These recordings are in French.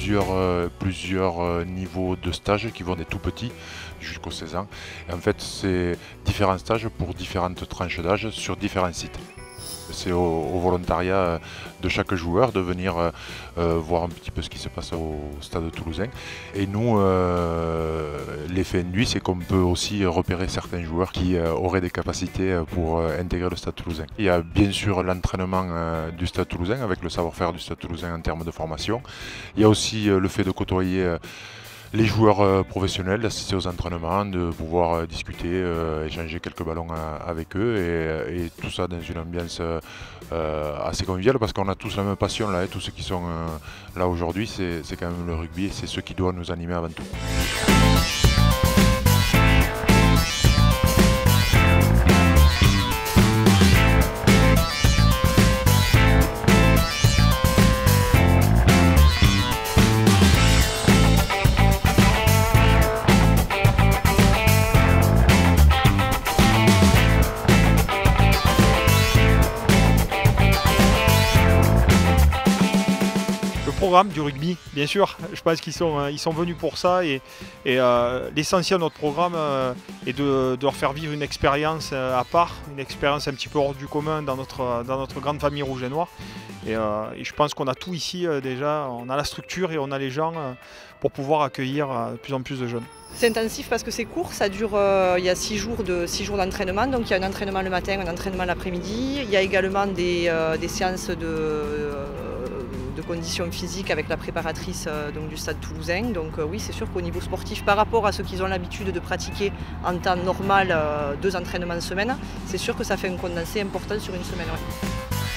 plusieurs niveaux de stage qui vont des tout petits jusqu'aux 16 ans. Et en fait, c'est différents stages pour différentes tranches d'âge sur différents sites. C'est au volontariat de chaque joueur de venir voir un petit peu ce qui se passe au stade toulousain. Et nous, l'effet induit, c'est qu'on peut aussi repérer certains joueurs qui auraient des capacités pour intégrer le stade toulousain. Il y a bien sûr l'entraînement du stade toulousain avec le savoir-faire du stade toulousain en termes de formation. Il y a aussi le fait de côtoyer les joueurs professionnels, d'assister aux entraînements, de pouvoir discuter, échanger quelques ballons avec eux et tout ça dans une ambiance assez conviviale parce qu'on a tous la même passion là, et tous ceux qui sont là aujourd'hui, c'est quand même le rugby et c'est ce qui doit nous animer avant tout. Programme du rugby, bien sûr. Je pense qu'ils sont venus pour ça et l'essentiel de notre programme est de leur faire vivre une expérience à part, une expérience un petit peu hors du commun dans notre grande famille rouge et noire. Et je pense qu'on a tout ici déjà, on a la structure et on a les gens pour pouvoir accueillir de plus en plus de jeunes. C'est intensif parce que c'est court, ça dure, il y a 6 jours d'entraînement, donc il y a un entraînement le matin, un entraînement l'après-midi. Il y a également des séances de conditions physiques avec la préparatrice donc, du stade toulousain. Donc oui, c'est sûr qu'au niveau sportif, par rapport à ce qu'ils ont l'habitude de pratiquer en temps normal, 2 entraînements semaine, c'est sûr que ça fait un condensé important sur une semaine. Ouais.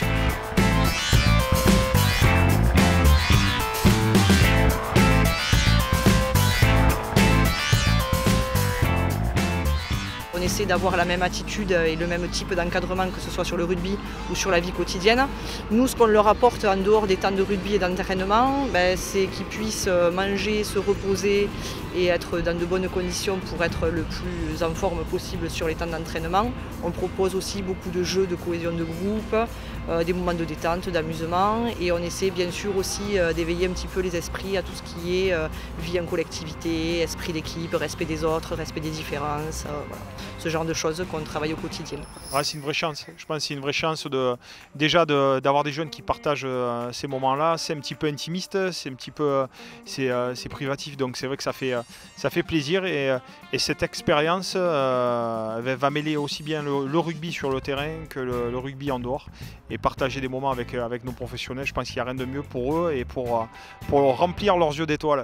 On essaie d'avoir la même attitude et le même type d'encadrement que ce soit sur le rugby ou sur la vie quotidienne. Nous, ce qu'on leur apporte en dehors des temps de rugby et d'entraînement, c'est qu'ils puissent manger, se reposer et être dans de bonnes conditions pour être le plus en forme possible sur les temps d'entraînement. On propose aussi beaucoup de jeux de cohésion de groupe, des moments de détente, d'amusement et on essaie bien sûr aussi d'éveiller un petit peu les esprits à tout ce qui est vie en collectivité, esprit d'équipe, respect des autres, respect des différences, voilà. Ce genre de choses qu'on travaille au quotidien. Ouais, c'est une vraie chance. Je pense que c'est une vraie chance d'avoir des jeunes qui partagent ces moments-là. C'est un petit peu intimiste, c'est un petit peu c'est privatif, donc c'est vrai que ça fait plaisir et cette expérience va mêler aussi bien le rugby sur le terrain que le rugby en dehors et partager des moments avec nos professionnels. Je pense qu'il n'y a rien de mieux pour eux et pour remplir leurs yeux d'étoiles.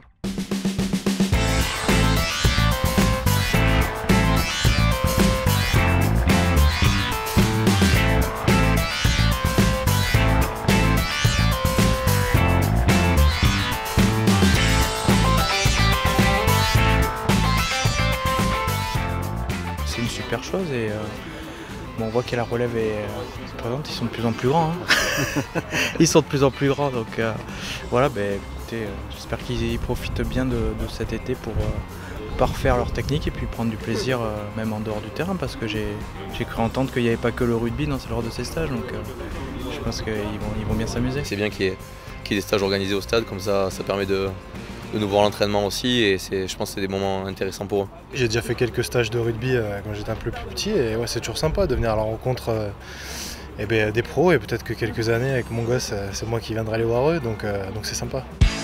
C'est une super chose et on voit que la relève est présente, ils sont de plus en plus grands. Hein. Ils sont de plus en plus grands, donc voilà, écoutez, j'espère qu'ils profitent bien de cet été pour parfaire leur technique et puis prendre du plaisir même en dehors du terrain parce que j'ai cru entendre qu'il n'y avait pas que le rugby lors de ces stages, donc je pense qu'ils vont bien s'amuser. C'est bien qu'il y ait des stages organisés au stade, comme ça permet de nous voir l'entraînement aussi et je pense que c'est des moments intéressants pour eux. J'ai déjà fait quelques stages de rugby quand j'étais un peu plus petit et ouais, c'est toujours sympa de venir à la rencontre des pros et peut-être que quelques années avec mon gosse c'est moi qui viendrai les voir eux, donc c'est sympa.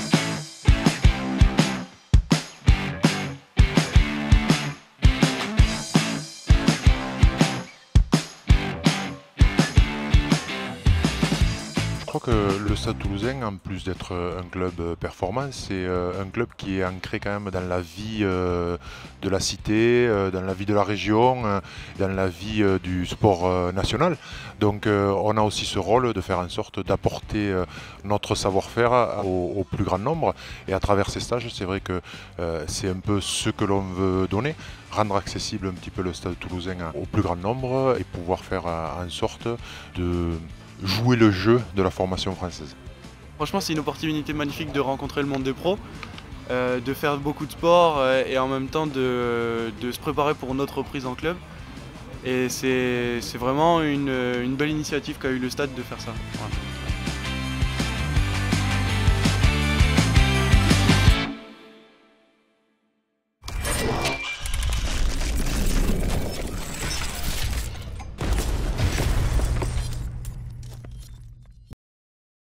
Je crois que le Stade Toulousain, en plus d'être un club performant, c'est un club qui est ancré quand même dans la vie de la cité, dans la vie de la région, dans la vie du sport national. Donc on a aussi ce rôle de faire en sorte d'apporter notre savoir-faire au plus grand nombre. Et à travers ces stages, c'est vrai que c'est un peu ce que l'on veut donner, rendre accessible un petit peu le Stade Toulousain au plus grand nombre et pouvoir faire en sorte de jouer le jeu de la formation française. Franchement, c'est une opportunité magnifique de rencontrer le monde des pros, de faire beaucoup de sport et en même temps de se préparer pour notre reprise en club. Et c'est vraiment une belle initiative qu'a eu le stade de faire ça. Voilà.